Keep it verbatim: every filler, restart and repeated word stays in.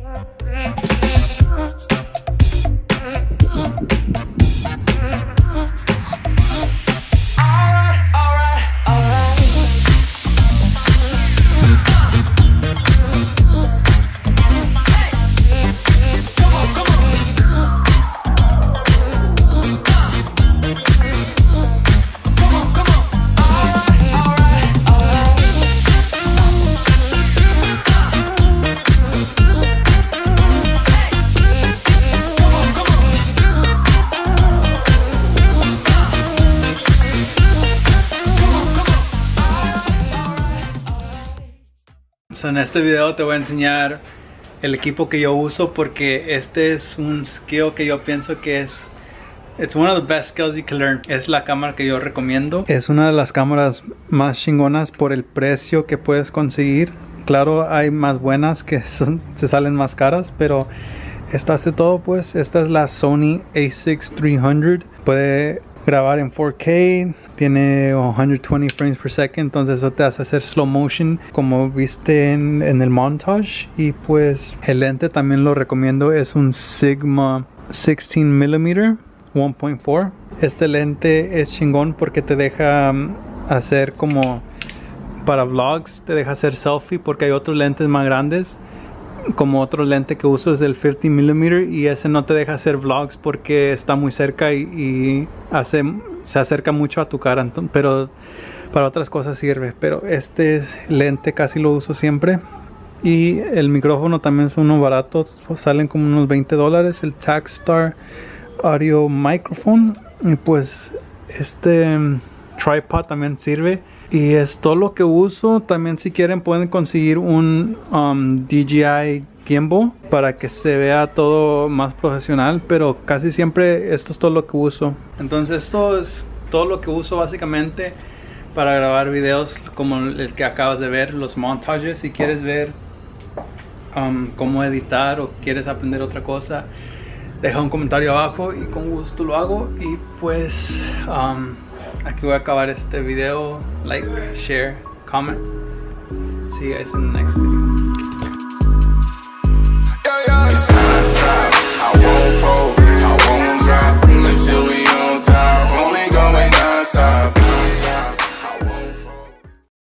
En este video te voy a enseñar el equipo que yo uso, porque este es un skill que yo pienso que es it's one of the best skills you can learn. Es la cámara que yo recomiendo. Es una de las cámaras más chingonas por el precio que puedes conseguir. Claro, hay más buenas que son, se salen más caras, pero esta hace todo. Pues esta es la Sony A six three-hundred. Puede grabar en four K, tiene one hundred twenty frames per second, entonces eso te hace hacer slow motion como viste en, en el montage. Y pues el lente también lo recomiendo, es un Sigma sixteen millimeter one point four. Este lente es chingón porque te deja hacer como para vlogs, te deja hacer selfie, porque hay otros lentes más grandes. Como otro lente que uso es el fifty millimeter, y ese no te deja hacer vlogs porque está muy cerca y, y hace, se acerca mucho a tu cara, entonces, pero para otras cosas sirve. Pero este lente casi lo uso siempre. Y el micrófono también son unos baratos, pues salen como unos veinte dólares, el Takstar Audio Microphone. Y pues este um, tripod también sirve. Y es todo lo que uso. También si quieren pueden conseguir un um, D J I gimbal para que se vea todo más profesional, pero casi siempre esto es todo lo que uso. Entonces esto es todo lo que uso básicamente para grabar videos como el que acabas de ver, los montajes. Si quieres ver um, cómo editar o quieres aprender otra cosa, deja un comentario abajo y con gusto lo hago. Y pues um, aquí voy a acabar este video. Like, share, comment. See you guys in the next video.